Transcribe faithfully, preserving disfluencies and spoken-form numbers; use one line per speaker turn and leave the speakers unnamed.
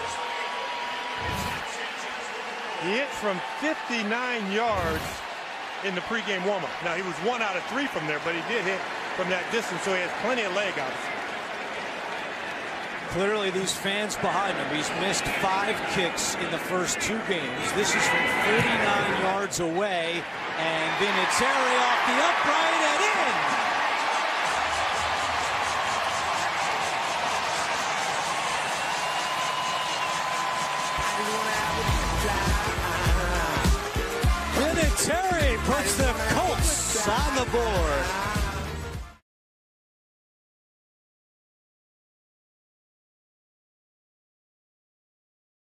He hit from fifty-nine yards in the pregame warm-up. Now, he was one out of three from there, but he did hit from that distance, so he has plenty of leg, obviously.
Clearly, these fans behind him. He's missed five kicks in the first two games. This is from forty-nine yards away, and Vinatieri off the upright and in. Vinatieri puts the Colts on the board.